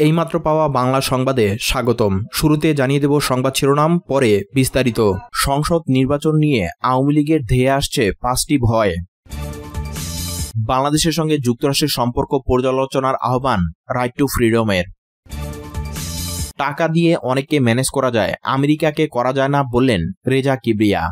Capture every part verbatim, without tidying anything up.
এইমাত্র পাওয়া বাংলা সংবাদে স্বাগতম। শুরুতে জানিয়ে দেব সংবাদ শিরোনাম, পরে বিস্তারিত। সংসদ নির্বাচন নিয়ে আওয়ামী লীগের ধেয়ে আসছে পাঁচটি ভয়। বাংলাদেশের সঙ্গে যুক্তরাষ্ট্রের সম্পর্ক পর্যালোচনার আহ্বান রাইট টু ফ্রিডমের। টাকা দিয়ে অনেককে ম্যানেজ করা যায়, আমেরিকাকে করা যায় না বললেন রেজা কিবরিয়া।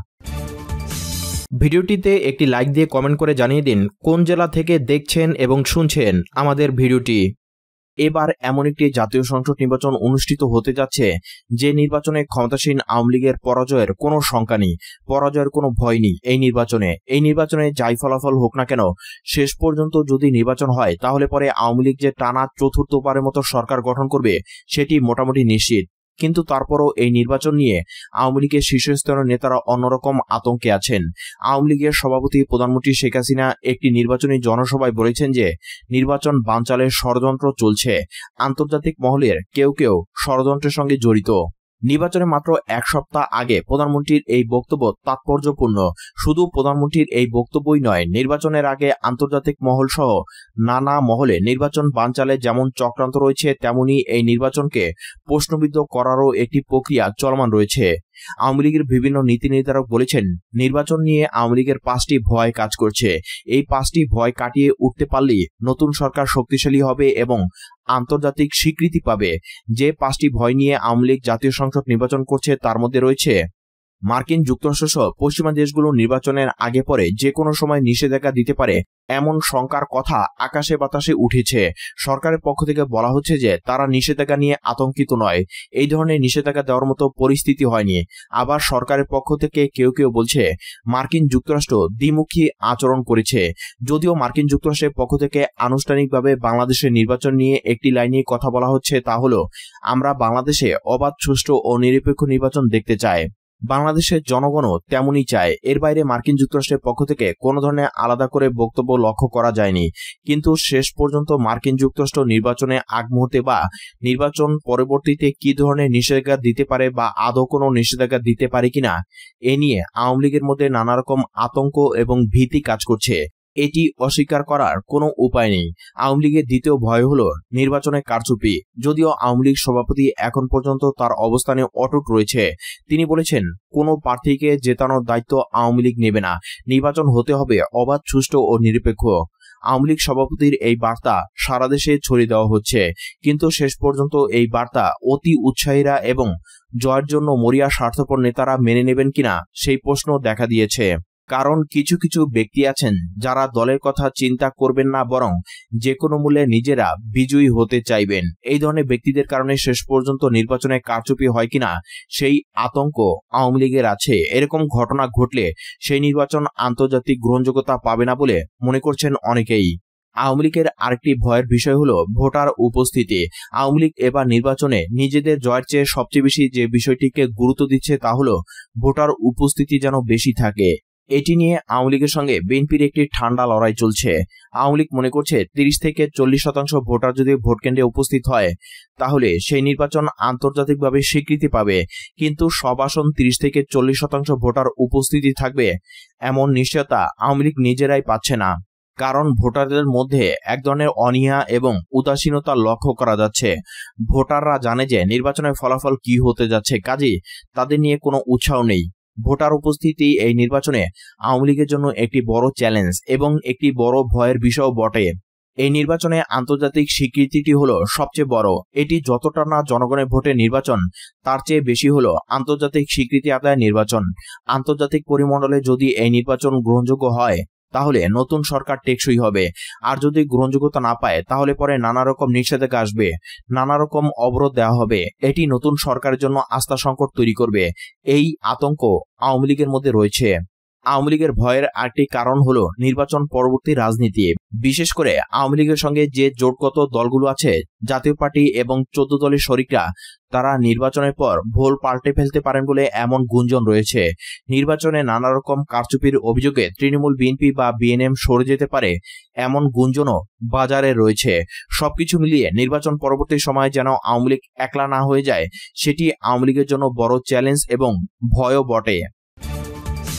ভিডিওটিতে একটি লাইক দিয়ে কমেন্ট করে জানিয়ে দিন কোন জেলা থেকে দেখছেন এবং শুনছেন আমাদের ভিডিওটি। এবার এমন একটি জাতীয় সংসদ নির্বাচন অনুষ্ঠিত হতে যাচ্ছে যে নির্বাচনে ক্ষমতাসীন আওয়ামী লীগের পরাজয়ের কোনো শঙ্কা নেই, পরাজয়ের কোনো ভয় নেই। এই নির্বাচনে এই নির্বাচনে যাই ফলাফল হোক না কেন, শেষ পর্যন্ত যদি নির্বাচন হয় তাহলে পরে আওয়ামী লীগ যে টানা চতুর্থবারের মতো সরকার গঠন করবে সেটি মোটামুটি নিশ্চিত। কিন্তু তারপরও এই নির্বাচন নিয়ে আওয়ামী লীগের শীর্ষস্তরের নেতারা অন্যরকম আতঙ্কে আছেন। আওয়ামী লীগের সভাপতি প্রধানমন্ত্রী শেখ হাসিনা একটি নির্বাচনী জনসভায় বলেছেন যে নির্বাচন বানচালের ষড়যন্ত্র চলছে, আন্তর্জাতিক মহলের কেউ কেউ ষড়যন্ত্রের সঙ্গে জড়িত। নির্বাচনে মাত্র এক সপ্তাহ আগে প্রধানমন্ত্রীর এই বক্তব্য তাৎপর্যপূর্ণ। শুধু প্রধানমন্ত্রীর এই বক্তব্যই নয়, নির্বাচনের আগে আন্তর্জাতিক মহল সহ নানা মহলে নির্বাচন বানচালে যেমন চক্রান্ত রয়েছে, তেমনি এই নির্বাচনকে প্রশ্নবিদ্ধ করারও একটি প্রক্রিয়া চলমান রয়েছে। আওয়ামী লীগের বিভিন্ন নীতি নির্ধারক বলেছেন নির্বাচন নিয়ে আওয়ামী লীগের পাঁচটি ভয় কাজ করছে। এই পাঁচটি ভয় কাটিয়ে উঠতে পারলেই নতুন সরকার শক্তিশালী হবে এবং আন্তর্জাতিক স্বীকৃতি পাবে। যে পাঁচটি ভয় নিয়ে আওয়ামী লীগ জাতীয় সংসদ নির্বাচন করছে তার মধ্যে রয়েছে মার্কিন যুক্তরাষ্ট্র সহ পশ্চিমা দেশগুলো নির্বাচনের আগে পরে যে কোনো সময় নিষেধাজ্ঞা দিতে পারে এমন শঙ্কার কথা আকাশে বাতাসে উঠেছে। সরকারের পক্ষ থেকে বলা হচ্ছে যে তারা নিষেধাজ্ঞা নিয়ে আতঙ্কিত নয়, এই ধরনের নিষেধাজ্ঞা দেওয়ার মতো পরিস্থিতি হয়নি। আবার সরকারের পক্ষ থেকে কেউ কেউ বলছে মার্কিন যুক্তরাষ্ট্র দ্বিমুখী আচরণ করেছে। যদিও মার্কিন যুক্তরাষ্ট্রের পক্ষ থেকে আনুষ্ঠানিকভাবে বাংলাদেশের নির্বাচন নিয়ে একটি লাইনে কথা বলা হচ্ছে, তা হলো আমরা বাংলাদেশে অবাধ, সুষ্ঠু ও নিরপেক্ষ নির্বাচন দেখতে চাই। বাংলাদেশের জনগণও তেমনই চায়। এর বাইরে মার্কিন যুক্তরাষ্ট্রের পক্ষ থেকে কোনো ধরনের আলাদা করে বক্তব্য লক্ষ্য করা যায়নি। কিন্তু শেষ পর্যন্ত মার্কিন যুক্তরাষ্ট্র নির্বাচনে আগ মুহূর্তে বা নির্বাচন পরবর্তীতে কি ধরনের নিষেধাজ্ঞা দিতে পারে বা আদৌ কোনো নিষেধাজ্ঞা দিতে পারে কিনা এ নিয়ে আওয়ামী লীগের মধ্যে নানা রকম আতঙ্ক এবং ভীতি কাজ করছে। এটি অস্বীকার করার কোনো উপায় নেই। আওয়ামী লীগের দ্বিতীয় ভয় হলো নির্বাচনে কারচুপি। যদিও আওয়ামী লীগ সভাপতি এখন পর্যন্ত তার অবস্থানে অটুট রয়েছে। তিনি বলেছেন কোনো প্রার্থীকে জেতানোর দায়িত্ব আওয়ামী লীগ নেবে না, নির্বাচন হতে হবে অবাধ, সুষ্ঠু ও নিরপেক্ষ। আওয়ামী লীগ সভাপতির এই বার্তা সারা দেশে ছড়িয়ে দেওয়া হচ্ছে, কিন্তু শেষ পর্যন্ত এই বার্তা অতি উৎসাহীরা এবং জয়ের জন্য মরিয়া স্বার্থপর নেতারা মেনে নেবেন কিনা সেই প্রশ্ন দেখা দিয়েছে। কারণ কিছু কিছু ব্যক্তি আছেন যারা দলের কথা চিন্তা করবেন না, বরং যে কোনো মূল্যে নিজেরা বিজয়ী হতে চাইবেন। এই ধরনের ব্যক্তিদের কারণে শেষ পর্যন্ত নির্বাচনে কারচুপি হয় কিনা সেই আতঙ্ক আওয়ামী লীগের আছে। এরকম ঘটনা ঘটলে সেই নির্বাচন আন্তর্জাতিক গ্রহণযোগ্যতা পাবে না বলে মনে করছেন অনেকেই। আওয়ামী লীগের আরেকটি ভয়ের বিষয় হলো ভোটার উপস্থিতি। আওয়ামী লীগ এবার নির্বাচনে নিজেদের জয়ের চেয়ে সবচেয়ে বেশি যে বিষয়টিকে গুরুত্ব দিচ্ছে তা হলো ভোটার উপস্থিতি যেন বেশি থাকে। এটি নিয়ে আওয়ামী লীগের সঙ্গে বিএনপির একটি ঠান্ডা লড়াই চলছে। আওয়ামী লীগ মনে করছে তিরিশ থেকে চল্লিশ শতাংশ ভোটার যদি ভোট কেন্দ্রে উপস্থিত হয় তাহলে সেই নির্বাচন আন্তর্জাতিকভাবে স্বীকৃতি পাবে। কিন্তু সব আসন তিরিশ থেকে চল্লিশ শতাংশ ভোটার উপস্থিতি থাকবে এমন নিশ্চয়তা আওয়ামী লীগ নিজেরাই পাচ্ছে না। কারণ ভোটারদের মধ্যে এক ধরনের অনীহা এবং উদাসীনতা লক্ষ্য করা যাচ্ছে। ভোটাররা জানে যে নির্বাচনের ফলাফল কি হতে যাচ্ছে, কাজেই তাদের নিয়ে কোনো উৎসাহ নেই। ভোটার উপস্থিতি এই নির্বাচনে আওয়ামী লীগের জন্য একটি বড় চ্যালেঞ্জ এবং একটি বড় ভয়ের বিষয় বটে। এই নির্বাচনে আন্তর্জাতিক স্বীকৃতিটি হলো সবচেয়ে বড়। এটি যতটা না জনগণের ভোটে নির্বাচন, তার চেয়ে বেশি হলো আন্তর্জাতিক স্বীকৃতি আদায়ের নির্বাচন। আন্তর্জাতিক পরিমণ্ডলে যদি এই নির্বাচন গ্রহণযোগ্য হয় তাহলে নতুন সরকার টেকসই হবে। আর যদি গ্রহণযোগ্যতা না পায় তাহলে পরে নানা রকম নিষেধাজ্ঞা আসবে, নানা রকম অবরোধ দেওয়া হবে। এটি নতুন সরকারের জন্য আস্থা সংকট তৈরি করবে। এই আতঙ্ক আওয়ামী লীগের মধ্যে রয়েছে। আওয়ামী লীগের ভয়ের আরেকটি কারণ হলো নির্বাচন পরবর্তী রাজনীতি। বিশেষ করে আওয়ামী লীগের সঙ্গে যে জোটগত দলগুলো আছে, জাতীয় পার্টি এবং চোদ্দ দলের শরিকরা, তারা নির্বাচনের পর ভোল পাল্টে ফেলতে পারেন বলে এমন গুঞ্জন রয়েছে। নির্বাচনে নানা রকম কারচুপির অভিযোগে তৃণমূল, বিএনপি বা বিএনএম সরে যেতে পারে এমন গুঞ্জনও বাজারে রয়েছে। সবকিছু মিলিয়ে নির্বাচন পরবর্তী সময়ে যেন আওয়ামী লীগ একলা না হয়ে যায়, সেটি আওয়ামী লীগের জন্য বড় চ্যালেঞ্জ এবং ভয়ও বটে।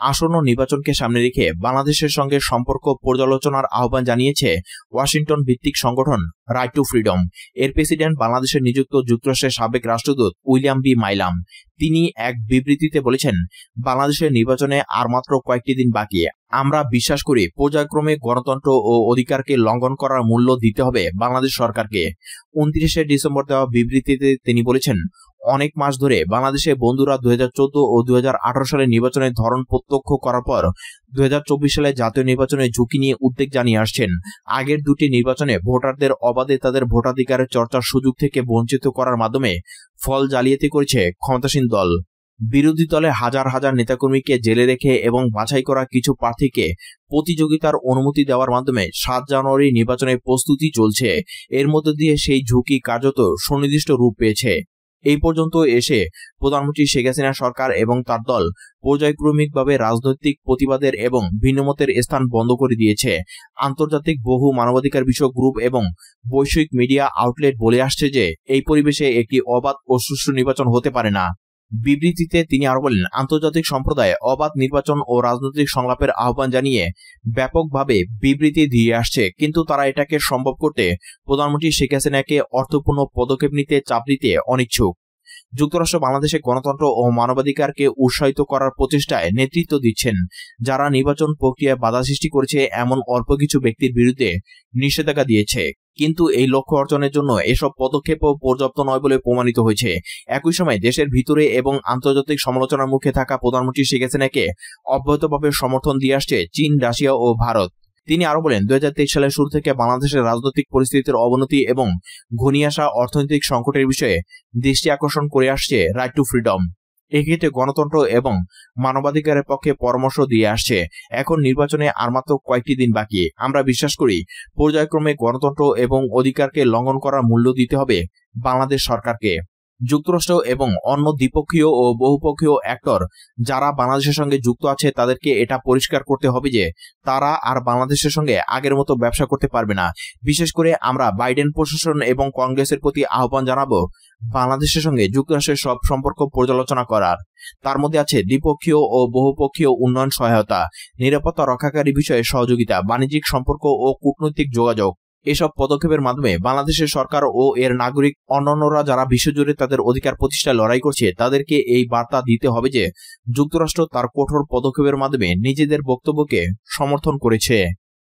আসন্ন নির্বাচনকে সামনে রেখে বাংলাদেশের সঙ্গে সম্পর্ক পর্যালোচনার আহ্বান জানিয়েছে ওয়াশিংটন ভিত্তিক সংগঠন রাইট টু ফ্রিডম। এর প্রেসিডেন্ট বাংলাদেশে নিযুক্ত যুক্তরাষ্ট্রের সাবেক রাষ্ট্রদূত উইলিয়াম বি মাইলাম। তিনি এক বিবৃতিতে বলেছেন, বাংলাদেশের নির্বাচনে আর মাত্র কয়েকটি দিন বাকি। আমরা বিশ্বাস করি পর্যায়ক্রমে গণতন্ত্র ও অধিকারকে লঙ্ঘন করার মূল্য দিতে হবে বাংলাদেশ সরকারকে। উনত্রিশে ডিসেম্বর দেওয়া বিবৃতিতে তিনি বলেছেন, অনেক মাস ধরে বাংলাদেশে বন্ধুরা দুই হাজার চোদ্দ ও দুই হাজার আঠারো সালে নির্বাচনের ধরন প্রত্যক্ষ করার পর দুই হাজার চব্বিশ সালে জাতীয় নির্বাচনের ঝুঁকি নিয়ে উদ্বেগ জানিয়ে আসছেন। আগের দুটি নির্বাচনে ভোটারদের অবাধে তাদের ভোটাধিকারের চর্চার সুযোগ থেকে বঞ্চিত করার মাধ্যমে ফল জালিয়াতি করেছে ক্ষমতাসীন দল। বিরোধী দলের হাজার হাজার নেতাকর্মীকে জেলে রেখে এবং বাছাই করা কিছু প্রার্থীকে প্রতিযোগিতার অনুমতি দেওয়ার মাধ্যমে সাত জানুয়ারি নির্বাচনের প্রস্তুতি চলছে। এর মধ্য দিয়ে সেই ঝুঁকি কার্যত সুনির্দিষ্ট রূপ পেয়েছে। এই পর্যন্ত এসে প্রধানমন্ত্রী শেখ হাসিনা সরকার এবং তার দল পর্যায়ক্রমিকভাবে রাজনৈতিক প্রতিবাদের এবং ভিন্নমতের স্থান বন্ধ করে দিয়েছে। আন্তর্জাতিক বহু মানবাধিকার বিষয়ক গ্রুপ এবং বৈশ্বিক মিডিয়া আউটলেট বলে আসছে যে এই পরিবেশে একটি অবাধ ও সুষ্ঠু নির্বাচন হতে পারে না। বিবৃতিতে তিনি আরো বলেন, আন্তর্জাতিক সম্প্রদায় অবাধ নির্বাচন ও রাজনৈতিক সংলাপের আহ্বান জানিয়ে ব্যাপকভাবে বিবৃতি দিয়ে আসছে, কিন্তু তারা এটাকে সম্ভব করতে প্রধানমন্ত্রী শেখ হাসিনাকে অর্থপূর্ণ পদক্ষেপ নিতে চাপ দিতে অনিচ্ছুক। যুক্তরাষ্ট্র বাংলাদেশে গণতন্ত্র ও মানবাধিকারকে উৎসাহিত করার প্রচেষ্টায় নেতৃত্ব দিচ্ছেন। যারা নির্বাচন প্রক্রিয়ায় বাধা সৃষ্টি করেছে এমন অল্প কিছু ব্যক্তির বিরুদ্ধে নিষেধাজ্ঞা দিয়েছে, কিন্তু এই লক্ষ্য অর্জনের জন্য এসব পদক্ষেপও পর্যাপ্ত নয় বলে প্রমাণিত হয়েছে। একই সময় দেশের ভিতরে এবং আন্তর্জাতিক সমালোচনার মুখে থাকা প্রধানমন্ত্রী শেখ হাসিনাকে অব্যাহতভাবে সমর্থন দিয়ে আসছে চীন, রাশিয়া ও ভারত। তিনি আরো বলেন, দুই হাজার তেইশ সালের শুরু থেকে বাংলাদেশের রাজনৈতিক পরিস্থিতির অবনতি এবং ঘনিয়ে আসা অর্থনৈতিক সংকটের বিষয়ে দৃষ্টি আকর্ষণ করে আসছে রাইট টু ফ্রিডম। এক্ষেত্রে গণতন্ত্র এবং মানবাধিকারের পক্ষে পরামর্শ দিয়ে আসছে। এখন নির্বাচনে আর মাত্র কয়েকটি দিন বাকি। আমরা বিশ্বাস করি পর্যায়ক্রমে গণতন্ত্র এবং অধিকারকে লঙ্ঘন করার মূল্য দিতে হবে বাংলাদেশ সরকারকে। যুক্তরাষ্ট্র এবং অন্য দ্বিপক্ষীয় ও বহুপক্ষীয় অ্যাক্টর যারা বাংলাদেশের সঙ্গে যুক্ত আছে তাদেরকে এটা পরিষ্কার করতে হবে যে তারা আর বাংলাদেশের সঙ্গে আগের মতো ব্যবসা করতে পারবে না। বিশেষ করে আমরা বাইডেন প্রশাসন এবং কংগ্রেসের প্রতি আহ্বান জানাবো বাংলাদেশের সঙ্গে যুক্তরাষ্ট্রের সব সম্পর্ক পর্যালোচনা করার। তার মধ্যে আছে দ্বিপক্ষীয় ও বহুপক্ষীয় উন্নয়ন সহায়তা, নিরাপত্তা রক্ষাকারী বিষয়ে সহযোগিতা, বাণিজ্যিক সম্পর্ক ও কূটনৈতিক যোগাযোগ। এসব পদক্ষেপের মাধ্যমে বাংলাদেশের সরকার ও এর নাগরিক অন্যান্যরা যারা বিশ্বজুড়ে তাদের অধিকার প্রতিষ্ঠায় লড়াই করছে তাদেরকে এই বার্তা দিতে হবে যে যুক্তরাষ্ট্র তার কঠোর পদক্ষেপের মাধ্যমে নিজেদের বক্তব্যকে সমর্থন করেছে।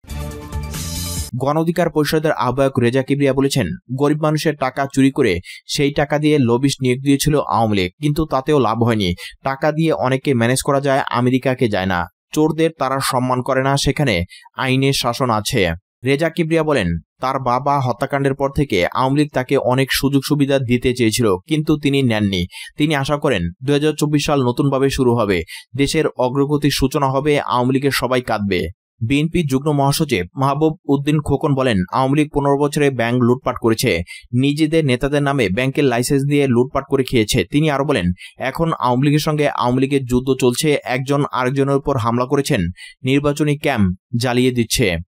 গণ অধিকার পরিষদের আহ্বায়ক রেজা কিবরিয়া বলেছেন, গরিব মানুষের টাকা চুরি করে সেই টাকা দিয়ে লবিস্ট নিয়োগ দিয়েছিল আওয়ামী লীগ, কিন্তু তাতেও লাভ হয়নি। টাকা দিয়ে অনেককে ম্যানেজ করা যায়, আমেরিকাকে যায় না। চোরদের তারা সম্মান করে না, সেখানে আইনের শাসন আছে। রেজা কিবরিয়া বলেন, তার বাবা হত্যাকাণ্ডের পর থেকে আওয়ামী লীগ তাকে অনেক সুযোগ সুবিধা দিতে চেয়েছিল, কিন্তু তিনি নেননি। তিনি আশা করেন দুই হাজার চব্বিশ সাল নতুনভাবে শুরু হবে, দেশের অগ্রগতির সূচনা হবে, আওয়ামী লীগের সবাই কাঁদবে। বিএনপি যুগ্ম মহাসচিব মাহবুব উদ্দিন খোকন বলেন, আওয়ামী লীগ পনেরো বছরে ব্যাংক লুটপাট করেছে, নিজেদের নেতাদের নামে ব্যাংকের লাইসেন্স দিয়ে লুটপাট করে খেয়েছে। তিনি আরো বলেন, এখন আওয়ামী লীগের সঙ্গে আওয়ামী লীগের যুদ্ধ চলছে, একজন আরেকজনের উপর হামলা করেছেন, নির্বাচনী ক্যাম্প জ্বালিয়ে দিচ্ছে।